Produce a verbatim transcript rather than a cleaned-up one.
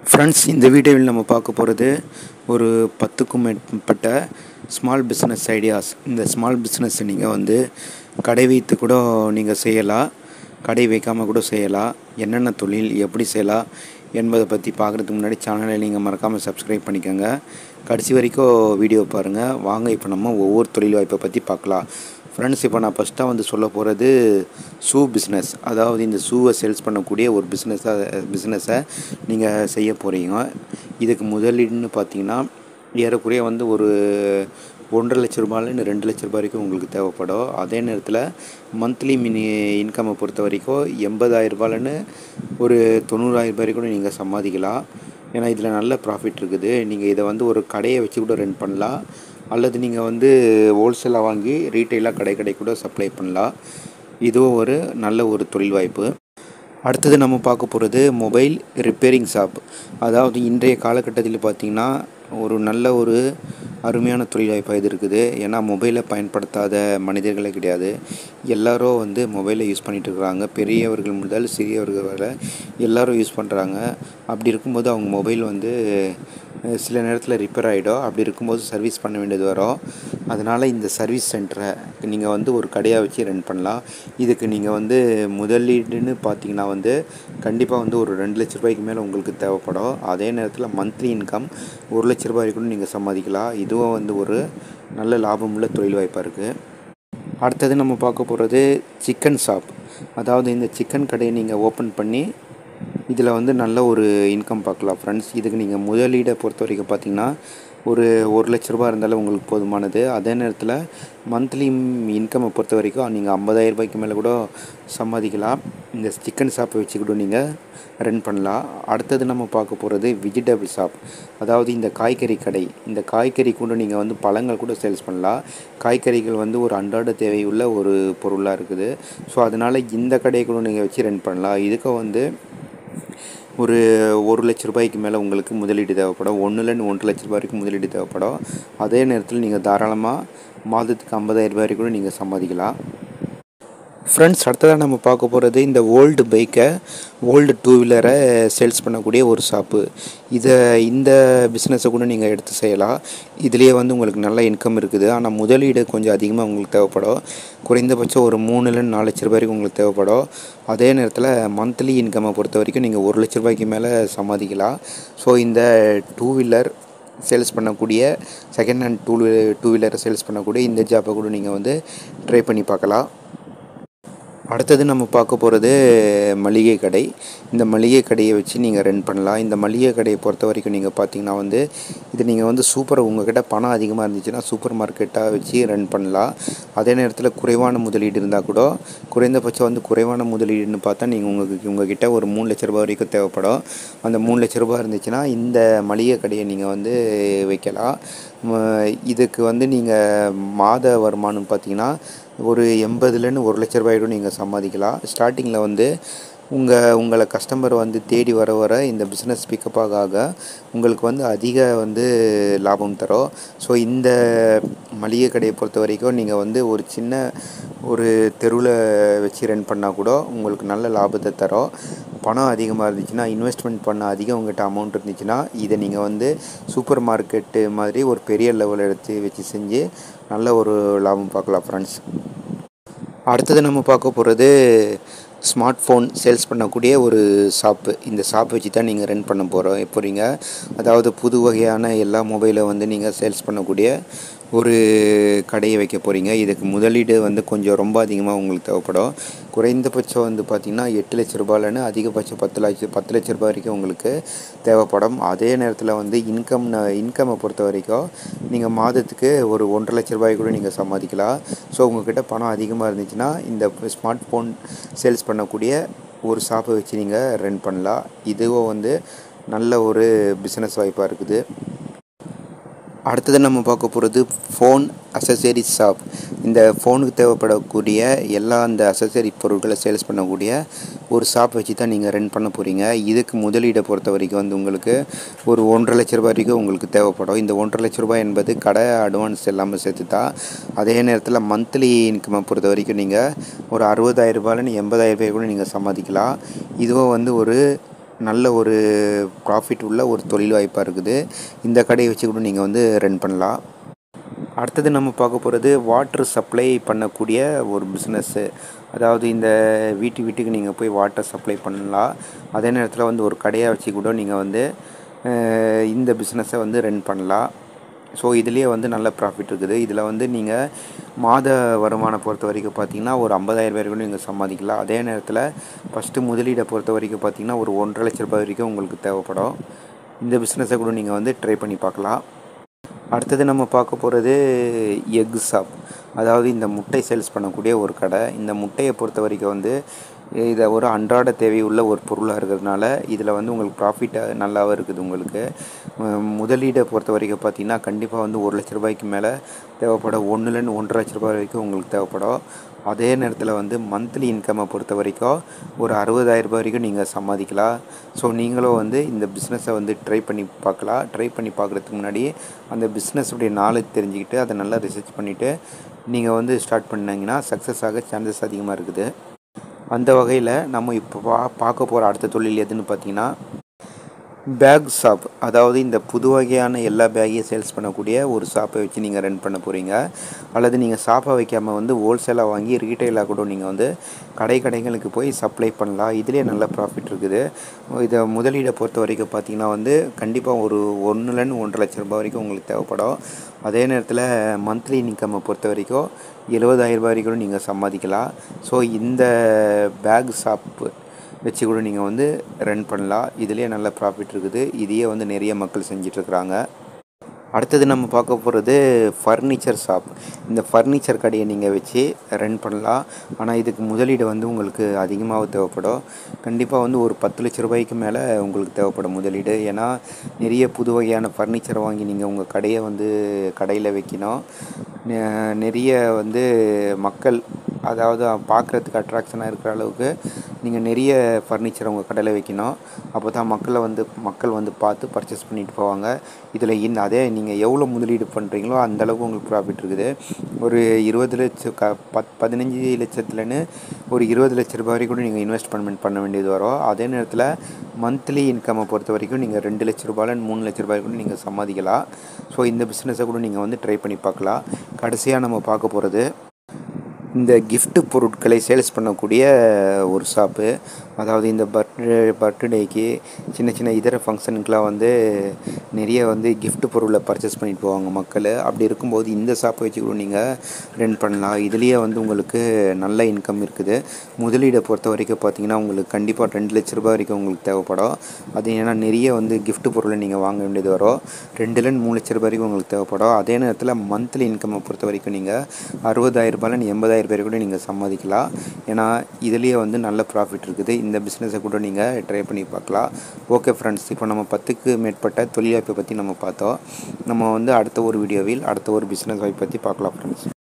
Friends, இந்த வீடியோவில் நம்ம பார்க்க போகிறது ஒரு பத்துக்கும் மேற்பட்ட ஸ்மால் பிஸ்னஸ் ஐடியாஸ். இந்த ஸ்மால் பிஸ்னஸ் நீங்கள் வந்து கடை வைத்து கூட நீங்கள் செய்யலாம், கடை வைக்காமல் கூட செய்யலாம். என்னென்ன தொழில் எப்படி செய்யலாம் என்பதை பற்றி பார்க்குறதுக்கு முன்னாடி சேனலை நீங்கள் மறக்காமல் சப்ஸ்கிரைப் பண்ணிக்கோங்க. கடைசி வரைக்கும் வீடியோ பாருங்கள். வாங்க இப்போ நம்ம ஒவ்வொரு தொழில் வாய்ப்பை பற்றி பார்க்கலாம். ஃப்ரெண்ட்ஸ், இப்போ நான் ஃபஸ்ட்டாக வந்து சொல்ல போகிறது ஷூ பிஸ்னஸ். அதாவது இந்த ஷூவை சேல்ஸ் பண்ணக்கூடிய ஒரு பிஸ்னஸாக பிஸ்னஸை நீங்கள் செய்ய போகிறீங்க. இதுக்கு முதலீடுன்னு பார்த்தீங்கன்னா ஏறக்குறைய வந்து ஒரு ஒன்றரை லட்ச ரூபாயிலேருந்து ரெண்டு லட்ச ரூபாய் வரைக்கும் உங்களுக்கு தேவைப்படும். அதே நேரத்தில் மந்த்லி மினி இன்கம்மை பொறுத்த வரைக்கும் எண்பதாயிரம் ரூபாயிலேருந்து ஒரு தொண்ணூறாயிரம் ரூபாய் கூட நீங்கள் சம்பாதிக்கலாம். ஏன்னா இதில் நல்ல ப்ராஃபிட் இருக்குது. நீங்கள் இதை வந்து ஒரு கடையை வச்சு கூட ரன் பண்ணலாம், அல்லது நீங்கள் வந்து ஹோல்சேலாக வாங்கி ரீட்டெயிலாக கடை கடை கூட சப்ளை பண்ணலாம். இதுவும் ஒரு நல்ல ஒரு தொழில் வாய்ப்பு. அடுத்தது நம்ம பார்க்க போகிறது மொபைல் ரிப்பேரிங் ஷாப். அதாவது இன்றைய காலகட்டத்தில் பார்த்திங்கன்னா ஒரு நல்ல ஒரு அருமையான தொழில் வாய்ப்பாக இது இருக்குது. ஏன்னா மொபைலை பயன்படுத்தாத மனிதர்களே கிடையாது. எல்லோரும் வந்து மொபைலை யூஸ் பண்ணிகிட்டு இருக்கிறாங்க. பெரியவர்கள் முதல் சிறியவர்கள் வரை எல்லோரும் யூஸ் பண்ணுறாங்க. அப்படி இருக்கும்போது அவங்க மொபைல் வந்து சில நேரத்தில் ரிப்பேர் ஆகிடும். அப்படி இருக்கும்போது சர்வீஸ் பண்ண வேண்டியது வரும். அதனால் இந்த சர்வீஸ் சென்டரை நீங்கள் வந்து ஒரு கடையாக வச்சு ரன் பண்ணலாம். இதுக்கு நீங்கள் வந்து முதலீடுன்னு பார்த்தீங்கன்னா வந்து கண்டிப்பாக வந்து ஒரு ரெண்டு லட்ச ரூபாய்க்கு மேலே உங்களுக்கு தேவைப்படும். அதே நேரத்தில் மந்த்லி இன்கம் ஒரு லட்ச ரூபாய் கூட நீங்கள் சம்பாதிக்கலாம். இதுவும் வந்து ஒரு நல்ல லாபமுள்ள தொழில் வாய்ப்பாக இருக்குது. அடுத்தது நம்ம பார்க்க போகிறது சிக்கன் ஷாப். அதாவது இந்த சிக்கன் கடையை நீங்கள் ஓப்பன் பண்ணி இதில் வந்து நல்ல ஒரு இன்கம் பார்க்கலாம். ஃப்ரெண்ட்ஸ், இதுக்கு நீங்கள் முதலீடை பொறுத்த வரைக்கும் பார்த்திங்கன்னா ஒரு ஒரு லட்ச ரூபா இருந்தாலும் உங்களுக்கு போதுமானது. அதே நேரத்தில் மந்த்லி இன்கம்மை பொறுத்த வரைக்கும் நீங்கள் ஐம்பதாயிரம் ரூபாய்க்கு மேலே கூட சம்பாதிக்கலாம். இந்த சிக்கன் ஷாப்பை வச்சு கூட நீங்கள் ரன் பண்ணலாம். அடுத்தது நம்ம பார்க்க போகிறது வெஜிடபிள் ஷாப். அதாவது இந்த காய்கறி கடை. இந்த காய்கறி கூட நீங்கள் வந்து பழங்கள் கூட சேல்ஸ் பண்ணலாம். காய்கறிகள் வந்து ஒரு அன்றாட தேவையுள்ள ஒரு பொருளாக இருக்குது. ஸோ அதனால் இந்த கடையை கூட நீங்கள் வச்சு ரன் பண்ணலாம். இதுக்கு வந்து ஒரு ஒரு லட்ச ரூபாய்க்கு மேலே உங்களுக்கு முதலீடு தேவைப்படும். ஒன்றுலேருந்து ஒன்றரை லட்ச ரூபாய் வரைக்கும் முதலீடு தேவைப்படும். அதே நேரத்தில் நீங்கள் தாராளமாக மாதத்துக்கு ஐம்பதாயிரம் ரூபாய் வரைக்கும் கூட நீங்கள் சம்பாதிக்கலாம். ஃப்ரெண்ட்ஸ், அடுத்ததாக நம்ம பார்க்க போகிறது இந்த ஓல்டு பைக்கை ஓல்டு டூ வீலரை சேல்ஸ் பண்ணக்கூடிய ஒரு ஷாப்பு. இதை இந்த பிஸ்னஸை கூட நீங்கள் எடுத்து செய்யலாம். இதுலேயே வந்து உங்களுக்கு நல்ல இன்கம் இருக்குது. ஆனால் முதலீடு கொஞ்சம் அதிகமாக உங்களுக்கு தேவைப்படும். குறைந்தபட்சம் ஒரு மூணுலேருந்து நாலு லட்ச ரூபாய் வரைக்கும் உங்களுக்கு தேவைப்படும். அதே நேரத்தில் மந்த்லி இன்கம்மை பொறுத்த வரைக்கும் நீங்கள் ஒரு லட்ச ரூபாய்க்கு மேலே சம்பாதிக்கலாம். ஸோ இந்த டூ வீலர் சேல்ஸ் பண்ணக்கூடிய செகண்ட் ஹேண்ட் டூ டூ வீலரை சேல்ஸ் பண்ணக்கூடிய இந்த ஜாப்பை கூட நீங்கள் வந்து ட்ரை பண்ணி பார்க்கலாம். அடுத்தது நம்ம பார்க்க போகிறது மளிகை கடை. இந்த மளிகை கடையை வச்சு நீங்கள் ரன் பண்ணலாம். இந்த மளிகை கடையை பொறுத்த வரைக்கும் நீங்கள் பார்த்தீங்கன்னா வந்து இது நீங்கள் வந்து சூப்பர் உங்கள்கிட்ட பணம் அதிகமாக இருந்துச்சுன்னா சூப்பர் மார்க்கெட்டாக வச்சு ரன் பண்ணலாம். அதே நேரத்தில் குறைவான முதலீடு இருந்தால் கூட குறைந்தபட்சம் வந்து குறைவான முதலீடுன்னு பார்த்தா நீங்கள் உங்களுக்கு உங்கள்கிட்ட ஒரு மூணு லட்ச ரூபாய் வரைக்கும் தேவைப்படும். அந்த மூணு லட்ச ரூபாய் இருந்துச்சுன்னா இந்த மளிகை கடையை நீங்கள் வந்து வைக்கலாம். இதுக்கு வந்து நீங்கள் மாத வருமானம் பார்த்தீங்கன்னா ஒரு எண்பதுலேருந்து ஒரு லட்ச ரூபாயோடு நீங்கள் சம்பாதிக்கலாம். ஸ்டார்டிங்கில் வந்து உங்கள் உங்களை கஸ்டமர் வந்து தேடி வர வர இந்த பிஸ்னஸ் பிக்கப் ஆக ஆக உங்களுக்கு வந்து அதிக வந்து லாபம் தரும். ஸோ இந்த மளிகை கடையை பொறுத்த வரைக்கும் நீங்கள் வந்து ஒரு சின்ன ஒரு தெருவில் வச்சு ரன் பண்ணால் கூட உங்களுக்கு நல்ல லாபத்தை தரும். பணம் அதிகமாக இருந்துச்சுன்னா இன்வெஸ்ட்மெண்ட் பண்ண அதிகம் உங்கள்கிட்ட அமௌண்ட் இருந்துச்சுன்னா இதை நீங்கள் வந்து சூப்பர் மார்க்கெட்டு மாதிரி ஒரு பெரிய லெவல் எடுத்து வச்சு செஞ்சு நல்ல ஒரு லாபம் பார்க்கலாம். ஃப்ரெண்ட்ஸ், அடுத்தது நம்ம பார்க்க போகிறது ஸ்மார்ட் ஃபோன் சேல்ஸ் பண்ணக்கூடிய ஒரு ஷாப்பு. இந்த ஷாப் வச்சு தான் நீங்கள் ரன் பண்ண போகிறோம் போகிறீங்க. அதாவது புது வகையான எல்லா மொபைலை வந்து நீங்கள் சேல்ஸ் பண்ணக்கூடிய ஒரு கடையை வைக்க போகிறீங்க. இதுக்கு முதலீடு வந்து கொஞ்சம் ரொம்ப அதிகமாக உங்களுக்கு தேவைப்படும். குறைந்தபட்சம் வந்து பார்த்திங்கன்னா எட்டு லட்ச ரூபாயிலன்னு அதிகபட்சம் பத்து லட்சம் பத்து லட்ச ரூபாய் வரைக்கும் உங்களுக்கு தேவைப்படும். அதே நேரத்தில் வந்து இன்கம் இன்கம்மை பொறுத்த வரைக்கும் நீங்கள் மாதத்துக்கு ஒரு ஒன்றரை லட்ச ரூபாய் கூட நீங்கள் சம்பாதிக்கலாம். ஸோ உங்கள்கிட்ட பணம் அதிகமாக இருந்துச்சுன்னா இந்த ஸ்மார்ட் ஃபோன் சேல்ஸ் பண்ணக்கூடிய ஒரு ஷாப்பை வச்சு நீங்கள் ரன் பண்ணலாம். இதுவும் வந்து நல்ல ஒரு பிஸ்னஸ் வாய்ப்பாக இருக்குது. அடுத்தது நம்ம பார்க்க போகிறது ஃபோன் அசசரிஸ் ஷாப். இந்த ஃபோனுக்கு தேவைப்படக்கூடிய எல்லா அந்த அசசரி பொருட்களை சேல்ஸ் பண்ணக்கூடிய ஒரு ஷாப் வச்சு தான் நீங்கள் ரன் பண்ண போகிறீங்க. இதுக்கு முதலீடை பொறுத்த வரைக்கும் வந்து உங்களுக்கு ஒரு ஒன்றரை லட்ச ரூபாய் வரைக்கும் உங்களுக்கு தேவைப்படும். இந்த ஒன்றரை லட்ச ரூபாய் என்பது கடை அட்வான்ஸ் எல்லாமே சேர்த்து தான். அதே நேரத்தில் மந்த்லி இன்கம்மை பொறுத்த வரைக்கும் நீங்கள் ஒரு அறுபதாயிரம் ரூபாயிலேருந்து எண்பதாயிரம் ரூபாய் கூட நீங்கள் சம்பாதிக்கலாம். இதுவும் வந்து ஒரு நல்ல ஒரு ப்ராஃபிட் உள்ள ஒரு தொழில் வாய்ப்பாக இருக்குது. இந்த கடையை வச்சு கூட நீங்கள் வந்து ரன் பண்ணலாம். அடுத்தது நம்ம பார்க்க போகிறது வாட்ரு சப்ளை பண்ணக்கூடிய ஒரு பிஸ்னஸ்ஸு. அதாவது இந்த வீட்டு வீட்டுக்கு நீங்கள் போய் வாட்டர் சப்ளை பண்ணலாம். அதே நேரத்தில் வந்து ஒரு கடையை வச்சு கூட நீங்கள் வந்து இந்த பிஸ்னஸை வந்து ரன் பண்ணலாம். ஸோ இதுலேயே வந்து நல்ல ப்ராஃபிட் இருக்குது. இதில் வந்து நீங்கள் மாத வருமானம் பொறுத்த வரைக்கும் பார்த்தீங்கன்னா ஒரு ஐம்பதாயிரம் ரூபாய் வரைக்கும் நீங்கள் சம்பாதிக்கலாம். அதே நேரத்தில் ஃபஸ்ட்டு முதலீடை பொறுத்த வரைக்கும் பார்த்தீங்கன்னா ஒரு ஒன்றரை லட்ச ரூபாய் வரைக்கும் உங்களுக்கு தேவைப்படும். இந்த பிஸ்னஸை கூட நீங்கள் வந்து ட்ரை பண்ணி பார்க்கலாம். அடுத்தது நம்ம பார்க்க போகிறது எக் ஷாப். அதாவது இந்த முட்டை சேல்ஸ் பண்ணக்கூடிய ஒரு கடை. இந்த முட்டையை பொறுத்த வரைக்கும் வந்து இதை ஒரு அன்றாட தேவையுள்ள ஒரு பொருளாக இருக்கிறதுனால இதில் வந்து உங்களுக்கு ப்ராஃபிட்டாக நல்லாவும் இருக்குது. உங்களுக்கு முதலீடை பொறுத்த வரைக்கும் பார்த்திங்கன்னா கண்டிப்பாக வந்து ஒரு லட்ச ரூபாய்க்கு மேலே தேவைப்படும். ஒன்றுலேருந்து ஒன்றரை லட்ச ரூபாய் வரைக்கும் உங்களுக்கு தேவைப்படும். அதே நேரத்தில் வந்து மந்த்லி இன்கம்மை பொறுத்த வரைக்கும் ஒரு அறுபதாயிரம் ரூபாய் வரைக்கும் நீங்கள் சம்பாதிக்கலாம். ஸோ நீங்களும் வந்து இந்த பிஸ்னஸை வந்து ட்ரை பண்ணி பார்க்கலாம். ட்ரை பண்ணி பார்க்குறதுக்கு முன்னாடி அந்த பிஸ்னஸுடைய நாலேஜ் தெரிஞ்சுக்கிட்டு அதை நல்லா ரிசர்ச் பண்ணிவிட்டு நீங்கள் வந்து ஸ்டார்ட் பண்ணிங்கன்னா சக்ஸஸ் ஆக சான்சஸ் அதிகமாக இருக்குது. அந்த வகையில் நம்ம இப்போ பா பார்க்க போகிற அடுத்த தொழில் எதுன்னு பார்த்தீங்கன்னா பேக் ஷாப். அதாவது இந்த புது வகையான எல்லா பேக்கையும் சேல்ஸ் பண்ணக்கூடிய ஒரு ஷாப்பை வச்சு நீங்கள் ரன் பண்ண போகிறீங்க. அல்லது நீங்கள் ஷாப்பை வைக்காமல் வந்து ஹோல்சேலாக வாங்கி ரீட்டைலாக கூட நீங்கள் வந்து கடை கடைகளுக்கு போய் சப்ளை பண்ணலாம். இதிலே நல்ல ப்ராஃபிட் இருக்குது. இதை முதலீடை பொறுத்த வரைக்கும் பார்த்திங்கன்னா வந்து கண்டிப்பாக ஒரு ஒன்றுலேருந்து ஒன்றரை லட்ச ரூபாய் வரைக்கும் உங்களுக்கு தேவைப்படும். அதே நேரத்தில் மந்த்லி இன்கம்மை பொறுத்த வரைக்கும் எழுபதாயிரம் ரூபாய் வரைக்கும் நீங்கள் சம்பாதிக்கலாம். ஸோ இந்த பேக் ஷாப்பு வச்சு கூட நீங்கள் வந்து ரன் பண்ணலாம். இதுலேயே நல்ல ப்ராஃபிட் இருக்குது. இதையே வந்து நிறைய மக்கள் செஞ்சிட்ருக்குறாங்க. அடுத்தது நம்ம பார்க்க போகிறது ஃபர்னிச்சர் ஷாப். இந்த ஃபர்னிச்சர் கடையை நீங்கள் வச்சு ரன் பண்ணலாம். ஆனால் இதுக்கு முதலீடு வந்து உங்களுக்கு அதிகமாக தேவைப்படும். கண்டிப்பாக வந்து ஒரு பத்து லட்ச ரூபாய்க்கு மேலே உங்களுக்கு தேவைப்படும் முதலீடு. ஏன்னா நிறைய புது வகையான ஃபர்னிச்சர் வாங்கி நீங்கள் உங்கள் கடையை வந்து கடையில் வைக்கணும். நிறைய வந்து மக்கள் அதாவது பார்க்குறதுக்கு அட்ராக்ஷனாக இருக்கிற அளவுக்கு நீங்கள் நிறைய ஃபர்னிச்சரை உங்கள் கடையில் வைக்கணும். அப்போ தான் மக்களை வந்து மக்கள் வந்து பார்த்து பர்ச்சேஸ் பண்ணிட்டு போவாங்க. இதில் இந்த அதே நீங்கள் எவ்வளோ முதலீடு பண்ணுறீங்களோ அந்தளவுக்கு உங்களுக்கு ப்ராஃபிட் இருக்குது. ஒரு இருபது லட்சம் க பத் பதினஞ்சு லட்சத்துலேன்னு ஒரு இருபது லட்ச ரூபாய் வரைக்கும் கூட நீங்கள் இன்வெஸ்ட்மெண்ட் பண்ண வேண்டியது வரும். அதே நேரத்தில் மந்த்லி இன்கம்மை பொறுத்த வரைக்கும் நீங்கள் ரெண்டு லட்ச ரூபாயிலேருந்து மூணு லட்ச ரூபாய் கூட நீங்கள் சம்பாதிக்கலாம். ஸோ இந்த பிஸ்னஸை கூட நீங்கள் வந்து ட்ரை பண்ணி பார்க்கலாம். கடைசியாக நம்ம பார்க்க போகிறது இந்த கிஃப்ட் பொருட்களை சேல்ஸ் பண்ணக்கூடிய ஒரு ஷாப்பு. அதாவது இந்த பர்த்டே பர்த்டேக்கு சின்ன சின்ன இதர ஃபங்க்ஷனுக்கெலாம் வந்து நிறைய வந்து கிஃப்ட் பொருளை பர்ச்சேஸ் பண்ணிட்டு போவாங்க மக்கள். அப்படி இருக்கும்போது இந்த ஷாப்பை வச்சு கூட நீங்கள் ரன் பண்ணலாம். இதுலேயே வந்து உங்களுக்கு நல்ல இன்கம் இருக்குது. முதலீடை பொறுத்த வரைக்கும் பார்த்திங்கன்னா உங்களுக்கு கண்டிப்பாக ரெண்டு லட்ச ரூபாய் வரைக்கும் உங்களுக்கு தேவைப்படும். அது ஏன்னா நிறைய வந்து கிஃப்ட் பொருளை நீங்கள் வாங்க வேண்டியது வரும். ரெண்டுலேருந்து மூணு லட்ச ரூபாய் வரைக்கும் உங்களுக்கு தேவைப்படும். அதே நேரத்தில் மந்த்லி இன்கம்மை பொறுத்த வரைக்கும் நீங்கள் அறுபதாயிரம் ரூபாயிலேருந்து எண்பதாயிரம் பேர் கூட நீங்கள் சம்பாதிக்கலாம். ஏன்னா இதுலேயே வந்து நல்ல ப்ராஃபிட் இருக்குது. இந்த பிஸ்னஸை கூட நீங்கள் ட்ரை பண்ணி பார்க்கலாம். ஓகே ஃப்ரெண்ட்ஸ், இப்போ நம்ம பத்துக்கு மேற்பட்ட தொழில் வாய்ப்பை பற்றி நம்ம பார்த்தோம். நம்ம வந்து அடுத்த ஒரு வீடியோவில் அடுத்த ஒரு பிஸ்னஸ் வாய்ப்பை பற்றி பார்க்கலாம் ஃப்ரெண்ட்ஸ்.